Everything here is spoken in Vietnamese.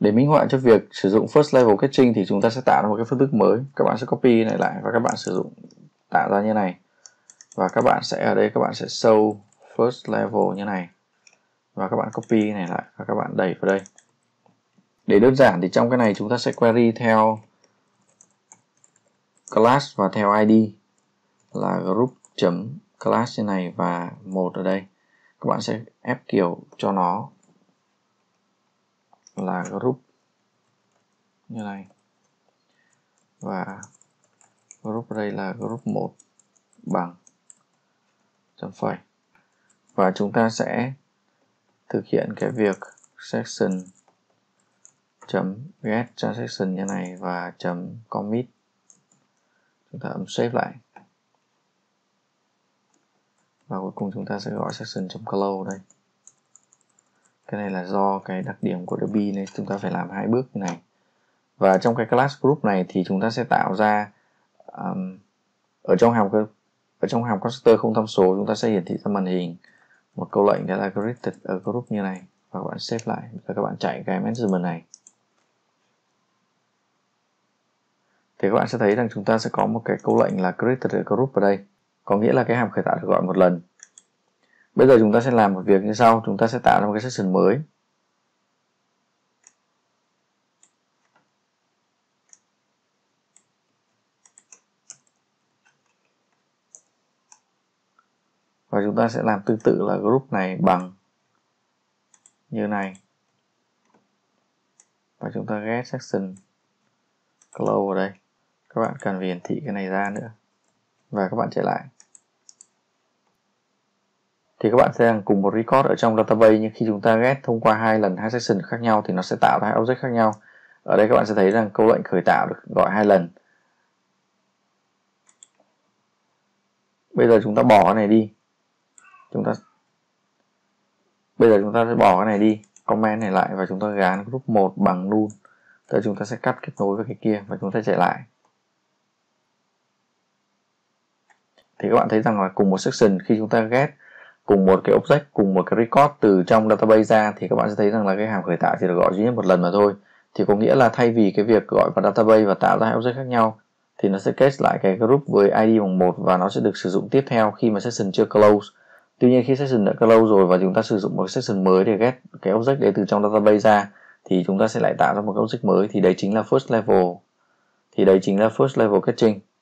Để minh họa cho việc sử dụng first level caching thì chúng ta sẽ tạo ra một cái phương thức mới. Các bạn sẽ copy này lại và các bạn sử dụng tạo ra như này. Và các bạn sẽ ở đây các bạn sẽ show first level như này. Và các bạn copy này lại và các bạn đẩy vào đây. Để đơn giản thì trong cái này chúng ta sẽ query theo class và theo ID là group.class như này và một ở đây. Các bạn sẽ ép kiểu cho nó là group như này. Và group ở đây là group 1 bằng chấm phẩy. Và chúng ta sẽ thực hiện cái việc section chấm get transaction như này và chấm commit. Chúng ta ấn save lại. Và cuối cùng chúng ta sẽ gọi section chấm close đây. Cái này là do cái đặc điểm của Ruby nên chúng ta phải làm hai bước như này. Và trong cái class group này thì chúng ta sẽ tạo ra ở trong hàm constructor không tham số chúng ta sẽ hiển thị ra màn hình một câu lệnh đó là created ở group như này và các bạn save lại và các bạn chạy cái management này thì các bạn sẽ thấy rằng chúng ta sẽ có một cái câu lệnh là created ở group ở đây, có nghĩa là cái hàm khởi tạo được gọi một lần. Bây giờ chúng ta sẽ làm một việc như sau, chúng ta sẽ tạo ra một cái section mới. Và chúng ta sẽ làm tương tự là group này bằng như này. Và chúng ta get section close ở đây. Các bạn cần phải hiển thị cái này ra nữa. Và các bạn chạy lại. Thì các bạn sẽ làm cùng một record ở trong database, nhưng khi chúng ta get thông qua hai lần hai section khác nhau thì nó sẽ tạo ra hai object khác nhau. Ở đây các bạn sẽ thấy rằng câu lệnh khởi tạo được gọi hai lần. Bây giờ chúng ta bỏ cái này đi. Bây giờ chúng ta sẽ bỏ cái này đi, comment này lại và chúng ta gán group 1 bằng null. Tức là chúng ta sẽ cắt kết nối với cái kia và chúng ta chạy lại. Thì các bạn thấy rằng là cùng một section khi chúng ta get cùng một cái object, cùng một cái record từ trong database ra thì các bạn sẽ thấy rằng là cái hàm khởi tạo chỉ được gọi duy nhất một lần mà thôi. Thì có nghĩa là thay vì cái việc gọi vào database và tạo ra hai object khác nhau thì nó sẽ case lại cái group với ID bằng 1 và nó sẽ được sử dụng tiếp theo khi mà section chưa close. Tuy nhiên khi section đã close rồi và chúng ta sử dụng một section mới để get cái object đấy từ trong database ra thì chúng ta sẽ lại tạo ra một cái object mới, thì đấy chính là first level. Thì đấy chính là first level caching.